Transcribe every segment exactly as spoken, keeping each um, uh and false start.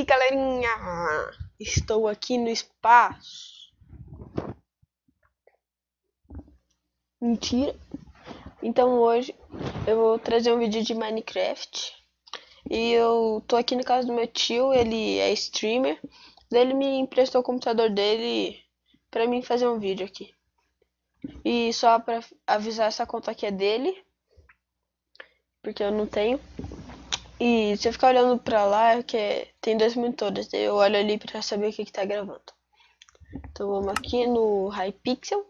galerinha! Estou aqui no espaço. Mentira. Então hoje eu vou trazer um vídeo de Minecraft. E eu tô aqui na casa do meu tio, ele é streamer. Daí ele me emprestou o computador dele pra mim fazer um vídeo aqui. E só pra avisar, essa conta aqui é dele, porque eu não tenho. E se eu ficar olhando pra lá, é que tem dois monitores, daí eu olho ali pra saber o que que tá gravando. Então vamos aqui no Hypixel.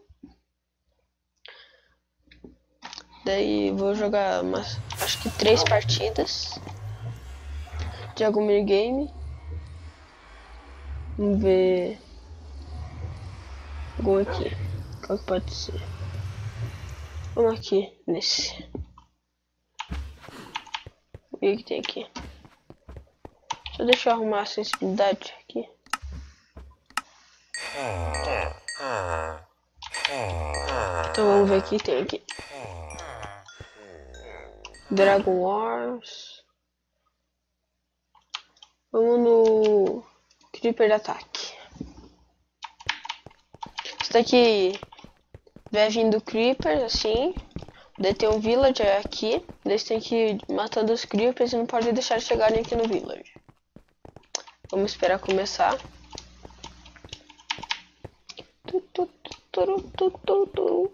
Daí vou jogar umas, acho que três partidas de algum minigame. Vamos ver algum aqui. Qual que pode ser? Vamos aqui nesse. O que que tem aqui? Só deixa eu arrumar a sensibilidade aqui. Então vamos ver o que tem aqui. Dragon Wars. Vamos no Creeper de ataque. Isso daqui vai vindo Creeper assim. Daí tem um villager aqui. Daí você tem que ir matando os Creepers e não pode deixar eles chegarem aqui no villager. Vamos esperar começar. Tu, tu, tu, tu, tu, tu.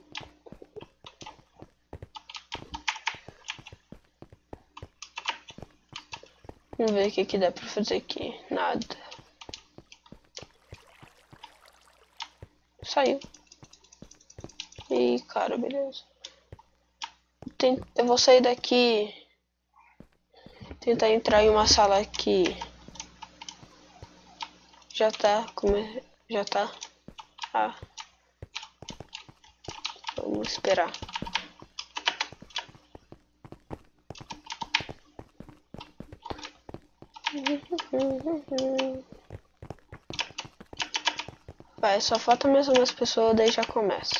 Vamos ver o que, que dá pra fazer aqui. Nada. Saiu. Ih, cara, beleza. Tem, eu vou sair daqui. Tentar entrar em uma sala que já tá. Come, já tá. Ah. Vamos esperar. Vai, só falta mais umas pessoas, daí já começa.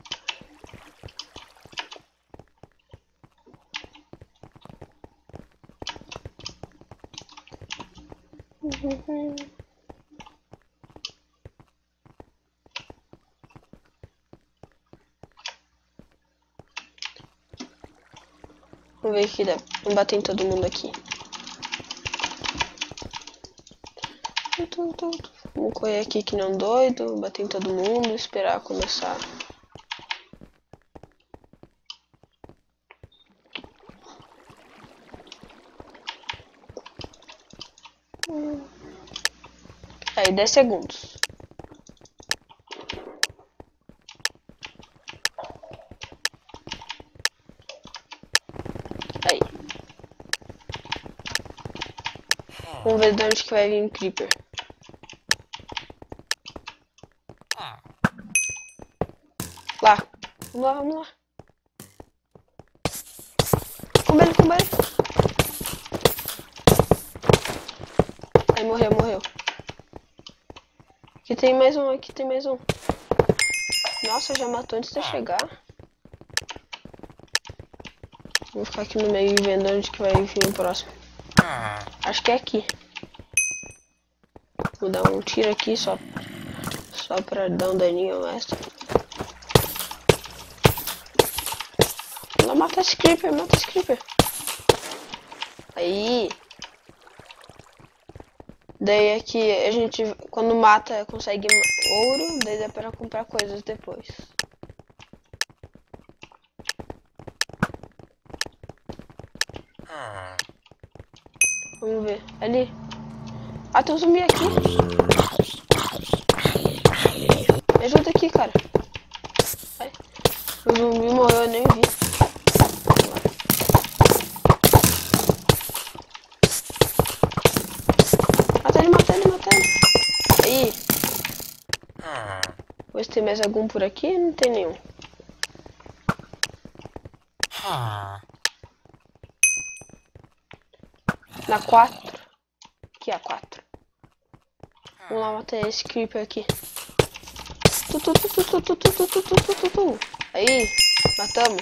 Vamos ver o que dá. Vamos bater em todo mundo aqui. Vamos correr aqui que não doido, bater em todo mundo, esperar começar. Aí, dez segundos. Aí. Vamos ver de onde que vai vir o Creeper. Lá. Vamos lá, vamos lá. Comba ele, comba ele. Aí, morreu, morreu. Aqui tem mais um, aqui tem mais um. Nossa, já matou antes de eu chegar. Vou ficar aqui no meio vendo onde que vai vir o próximo. Acho que é aqui. Vou dar um tiro aqui só, só pra dar um daninho extra. Não, mata esse creeper, mata esse creeper. Aí. Daí aqui a gente, quando mata, consegue ouro. Daí dá pra comprar coisas depois. Vamos ver. Ali. Ah, tem um zumbi aqui. Me ajuda aqui, cara. Ai. O zumbi morreu, eu nem vi. Mata ele, mata ele, mata ele. Aí. Vou ver se tem mais algum por aqui. Não tem nenhum. Na quatro. Aqui a quatro. Vamos lá matar esse creeper aqui. Tu, tu, tu, tu, tu, tu, tu, tu, tu, tu, tu, tu. Aí, matamos.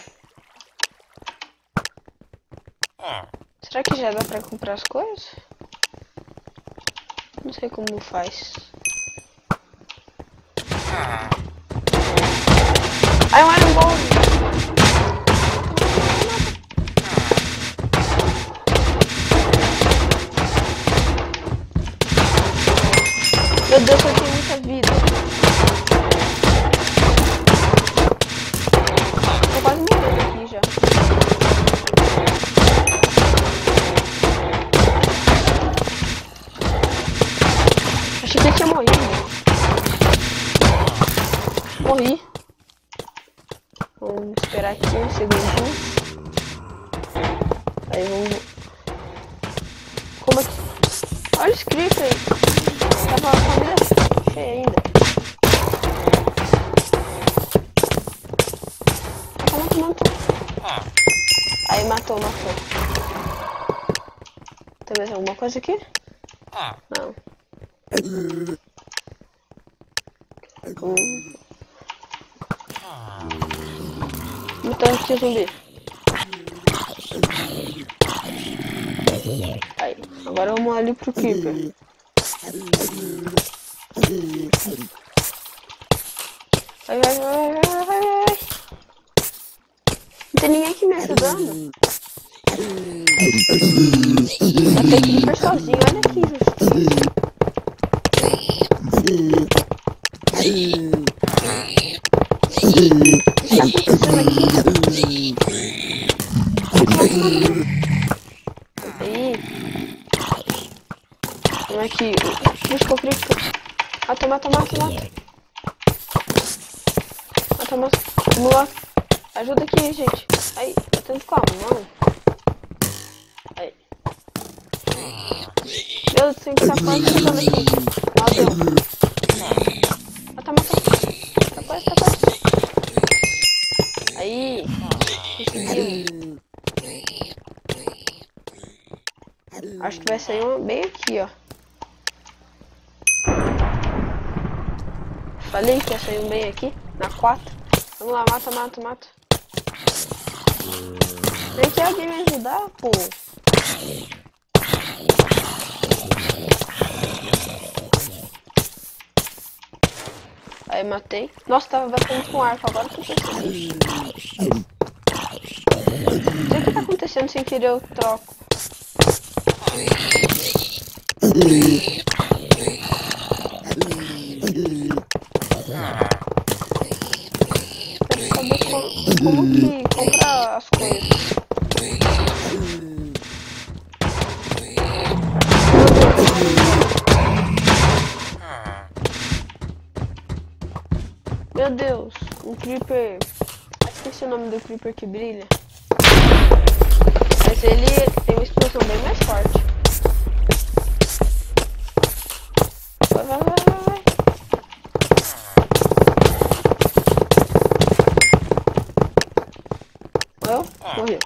Será que já dá pra comprar as coisas? Não sei como faz. Ai, um Iron Ball! Meu Deus, eu tenho muita vida. Tô quase morrendo aqui já. Achei que eu tinha morrido. Morri. Vamos esperar aqui um segundinho. Aí vamos... Como é que... Olha o script aí. Tava a família cheia ainda. Matou, matou, matou. Aí matou, matou. Tem mais alguma coisa aqui? Não. Hum. Matou aqui o zumbi. Aí, agora vamos ali pro Creeper. Vai, vai, vai, vai, vai, vai. Não tem ninguém aqui me ajudando. Até Creeper sozinho, olha aqui, justiça. Aí. Vem aqui. Busca o Creeper. Mata, mata, mata, mata. Mata, mata. Vamos lá. Ajuda aqui, gente. Aí, batendo com a mão. Aí. Meu Deus, tem que estar quase chegando aqui. Valeu. Mata, mata. Tá quase, tá quase. Aí. Conseguimos. Acho que vai sair uma bem aqui, ó. Falei que ia sair um bem aqui. Na quatro. Vamos lá, mata, mata, mata. Vem aqui alguém me ajudar, pô. Aí matei. Nossa, tava batendo com arco, agora que eu percebi. Não sei o que tá acontecendo, sem querer eu troco. Como que compra as coisas? Meu Deus, um Creeper. Esqueci o nome do Creeper que brilha. Mas ele tem uma explosão bem mais forte. Vai, vai, vai, vai, vai. Morreu? Morreu.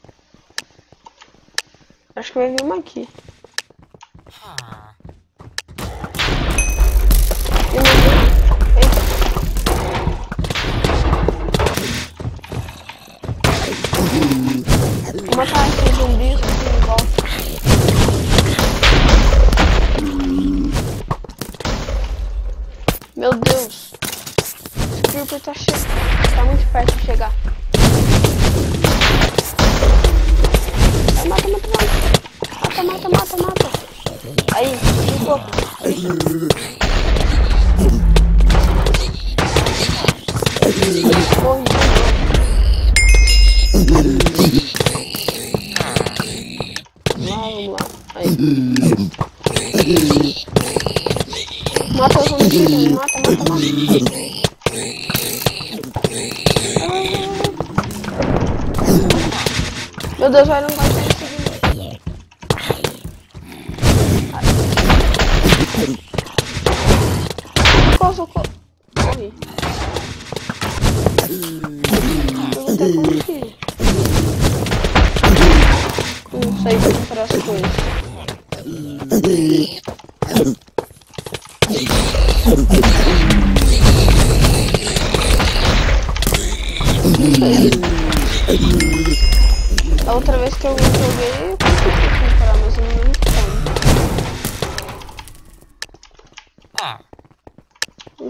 Acho que vai vir uma aqui. E morreu. Eita. Vou matar esses zumbis aqui em volta. Meu Deus. Esse Creeper tá chegando. Tá muito perto de chegar. Vai, mata, mata, mata. Mata, mata, mata, mata. Aí, ficou. Morri. Vamos lá. Aí. Mata os zumbis, mata, mata, mata. Meu Deus, vai não vai sair seguindo. Socorro, socorro. Morri. Perguntei como que... Não sei comprar as coisas. A outra vez que eu joguei, eu consegui comprar, mas eu não lembro como.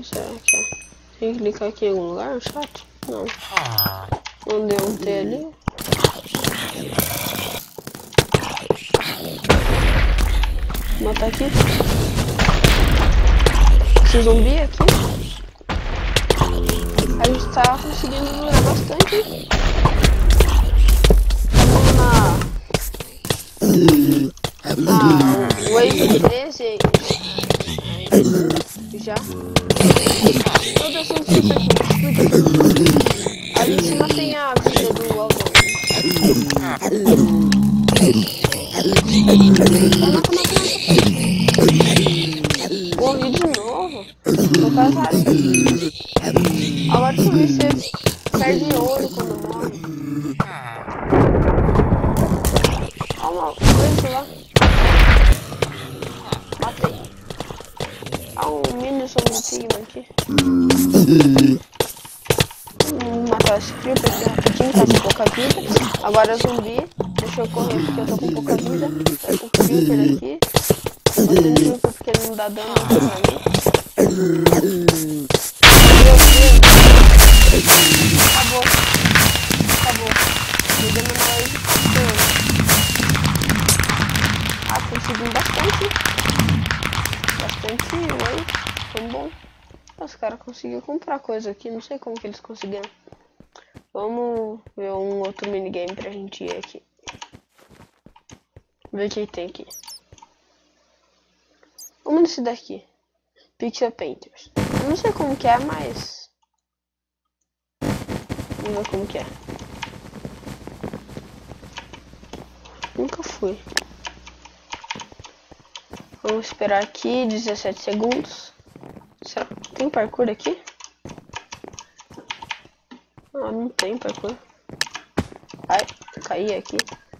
será que é? Tem que clicar aqui em algum lugar no chat? Não. Não deu um T ali. Vou matar aqui. Esse zumbi aqui. A gente tá conseguindo durar bastante. Vamos na... na Wave treze. Já. Meu Deus, não sei se a gente não tem a vida do Aldon. Morri de novo. Tô casado. Agora tu vê se perde ouro quando morre. Calma, coisa lá. Matei. Há um mini zumbi aqui. Vamos matar esse creeper aqui rapidinho, tá com pouca vida. Agora zumbi. Deixa eu correr porque eu tô com pouca vida. Tá com o creeper aqui. Eu tô com o creeper porque ele não dá dano pra mim. Meu Deus. Acabou. Acabou. Me deu uma wave quatorze. Ah, consegui bastante. Bastante wave. Foi bom. Os caras conseguiram comprar coisa aqui. Não sei como que eles conseguiram. Vamos ver um outro minigame pra gente ir aqui. Ver o que tem aqui. Vamos nesse daqui. Pixel Painters. Eu não sei como que é, mas... vamos ver como que é. Nunca fui. Vamos esperar aqui dezessete segundos. Será que tem parkour aqui? Ah, não tem parkour. Ai, caí aqui.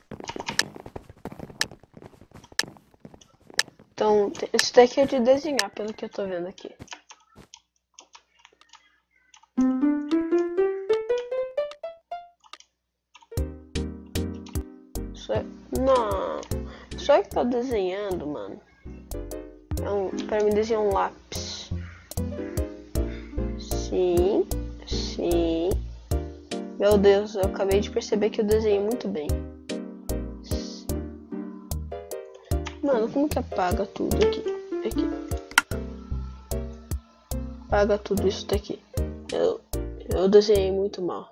Então, esse daqui é de desenhar, pelo que eu tô vendo aqui. Só... não, só que tá desenhando, mano. É um... pra mim desenhar um lápis. Sim, sim. Meu Deus, eu acabei de perceber que eu desenhei muito bem. Mano, como que apaga tudo aqui? Aqui. Apaga tudo isso daqui. Eu, eu desenhei muito mal.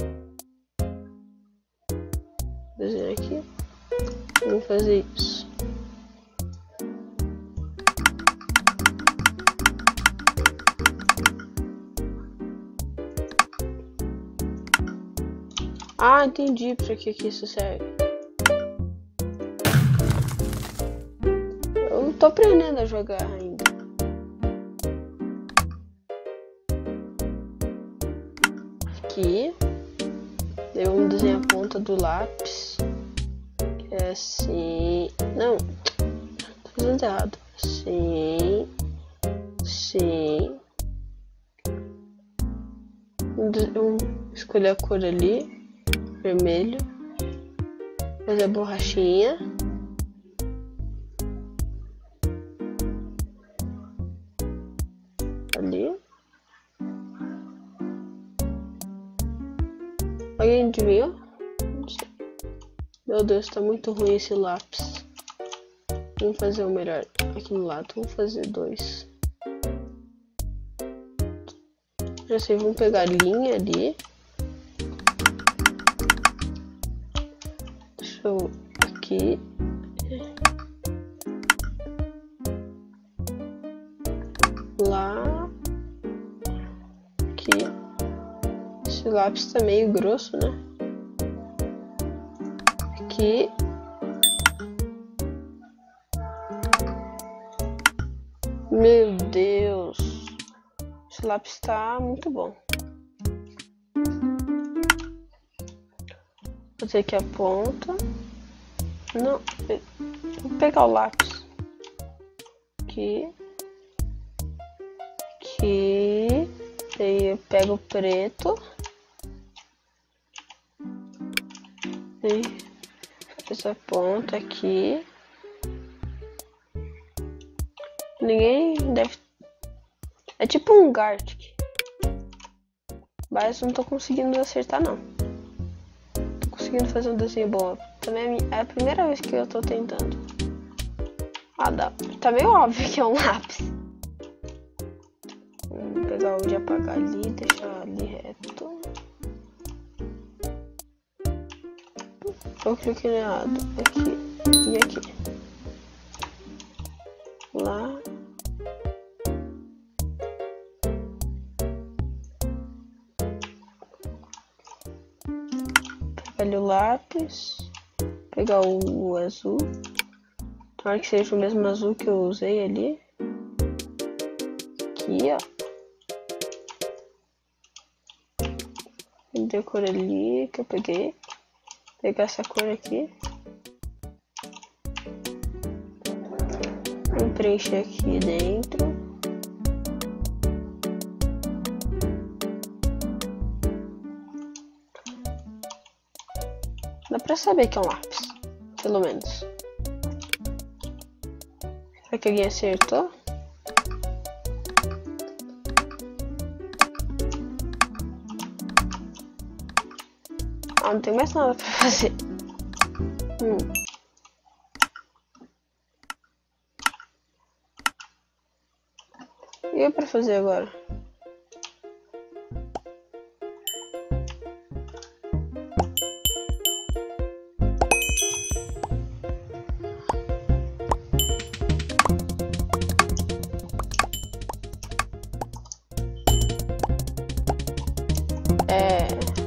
Desenhar aqui. Vamos fazer isso. Ah, entendi pra que que isso serve. Eu não tô aprendendo a jogar ainda. Aqui. Eu vou desenhar a ponta do lápis. Que é assim. Não. Tô fazendo errado. Sim. Sim. Vou escolher a cor ali. Vermelho. Fazer a borrachinha. Ali. Alguém adivinhou? Não sei. Meu Deus, tá muito ruim esse lápis. Vamos fazer o melhor aqui no lado. Vamos fazer dois. Já sei, vamos pegar a linha ali. Deixa eu aqui. Lá. Aqui. Esse lápis tá meio grosso, né? Aqui. Meu Deus. Esse lápis tá muito bom. Vou fazer aqui a ponta. Não. Vou pegar o lápis. Aqui. Aqui. Aí eu pego o preto. E essa ponta aqui. Ninguém deve... é tipo um Gartic. Mas não tô conseguindo acertar não. Tô conseguindo fazer um desenho bom. Também é a primeira vez que eu tô tentando. Ah, dá. Tá meio óbvio que é um lápis. Vou pegar o de apagar ali, deixar ali reto. Eu cliquei errado. Aqui e aqui. Lá. Pegar ali o lápis. Pegar o, o azul. Tomara que seja o mesmo azul que eu usei ali. Aqui, ó. A cor ali que eu peguei. Pegar essa cor aqui. Vou preencher aqui dentro. Dá pra saber que é um lápis, pelo menos. Será que alguém acertou? Ah, não tem mais nada pra fazer. Hum. E eu pra fazer agora? É...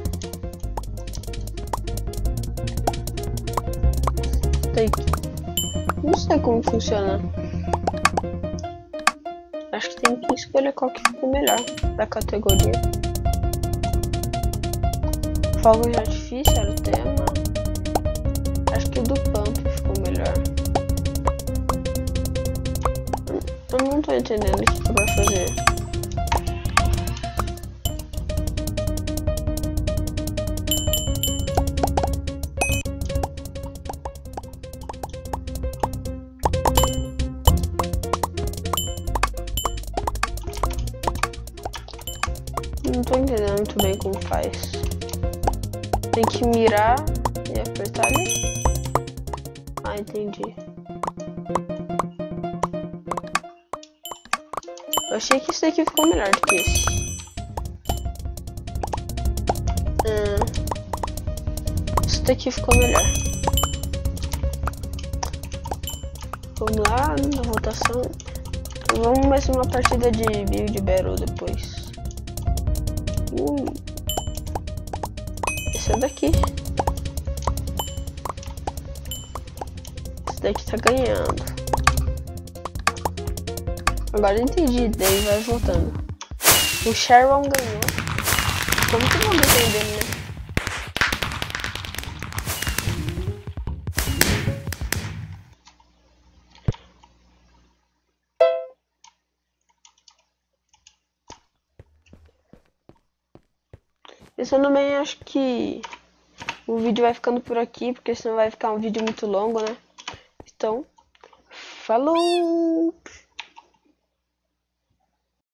Tem que... Não sei como funciona. Acho que tem que escolher qual que ficou melhor da categoria. Fogos de artifício era o tema. Acho que o do Pump ficou melhor. Eu não tô entendendo o que que vai fazer. Não tô entendendo muito bem como faz. Tem que mirar e apertar ali. Ah, entendi. Eu achei que esse daqui ficou melhor do que esse. Hum, esse daqui ficou melhor. Vamos lá na votação. Vamos mais uma partida de Build Battle depois. Uh, esse é daqui. Esse daqui tá ganhando. Agora eu entendi, daí vai voltando. O Sharon ganhou. Como que vamos entender, né? Eu também acho que o vídeo vai ficando por aqui, porque senão vai ficar um vídeo muito longo, né? Então, falou!